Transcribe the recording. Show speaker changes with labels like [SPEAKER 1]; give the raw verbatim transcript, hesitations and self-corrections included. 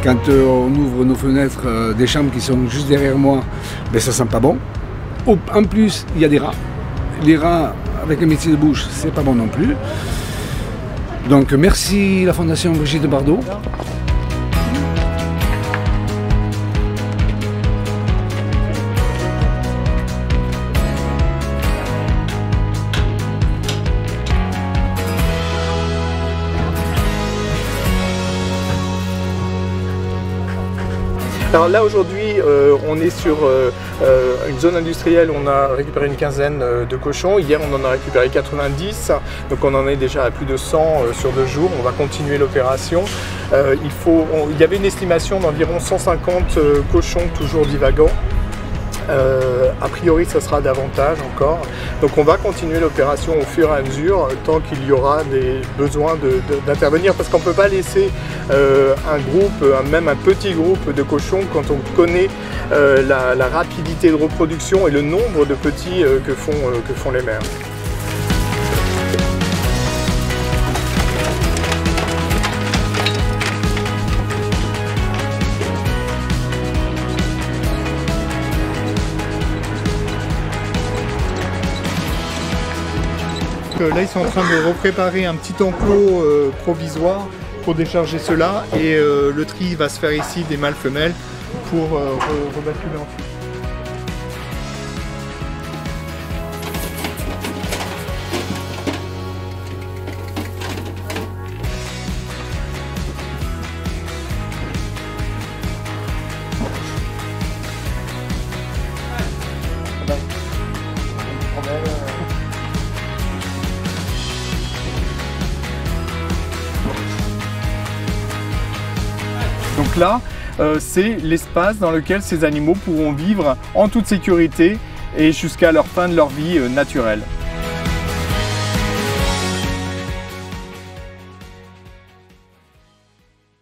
[SPEAKER 1] Quand euh, on ouvre nos fenêtres euh, des chambres qui sont juste derrière moi, ben, ça sent pas bon. Au, en plus, il y a des rats. Les rats, avec un métier de bouche, c'est pas bon non plus. Donc merci la Fondation Brigitte Bardot.
[SPEAKER 2] Alors là aujourd'hui euh, on est sur euh, euh, une zone industrielle où on a récupéré une quinzaine euh, de cochons. Hier on en a récupéré quatre-vingt-dix, donc on en est déjà à plus de cent euh, sur deux jours. On va continuer l'opération. Euh, il, faut, on, il y avait une estimation d'environ cent cinquante euh, cochons toujours divagants. Euh, a priori ça sera davantage encore, donc on va continuer l'opération au fur et à mesure tant qu'il y aura des besoins d'intervenir, parce qu'on ne peut pas laisser euh, un groupe, même un petit groupe de cochons, quand on connaît euh, la, la rapidité de reproduction et le nombre de petits euh, que, font, euh, que font les mères. Là ils sont en train de repréparer un petit enclos euh, provisoire pour décharger cela, et euh, le tri va se faire ici des mâles femelles pour euh, re rebasculer ensuite. Donc là, euh, c'est l'espace dans lequel ces animaux pourront vivre en toute sécurité et jusqu'à leur fin de leur vie euh, naturelle.